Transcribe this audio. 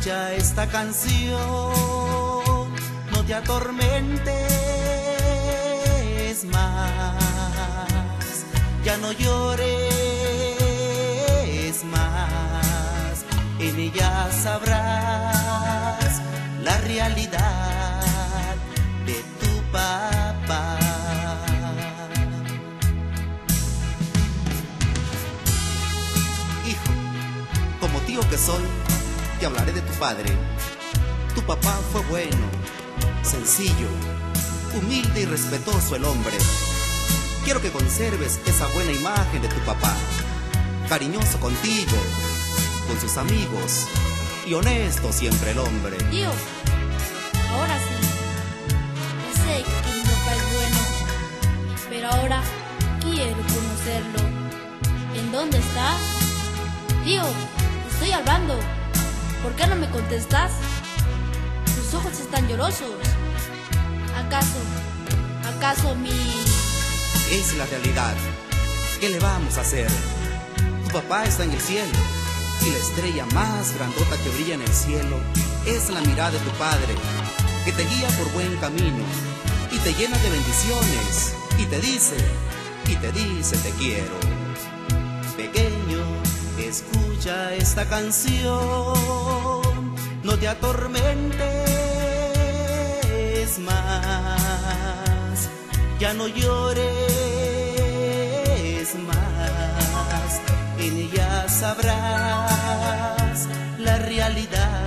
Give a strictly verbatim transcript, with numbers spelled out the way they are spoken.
escucha esta canción, no te atormentes más, ya no llores más, en ella sabrás la realidad de tu papá. Hijo, como tío que soy, te hablaré de tu padre. Tu papá fue bueno, sencillo, humilde y respetuoso el hombre. Quiero que conserves esa buena imagen de tu papá, cariñoso contigo, con sus amigos, y honesto siempre el hombre. Tío, ahora sí, ya sé que mi papá es bueno, pero ahora quiero conocerlo. ¿En dónde está? Tío, te estoy hablando, ¿por qué no me contestas? Tus ojos están llorosos. ¿Acaso, acaso mi... Es la realidad. ¿Qué le vamos a hacer? Tu papá está en el cielo, y la estrella más grandota que brilla en el cielo es la mirada de tu padre, que te guía por buen camino y te llena de bendiciones y te dice, y te dice te quiero. Pequeño, escucha esta canción, no te atormentes más, ya no llores más, en ella sabrás la realidad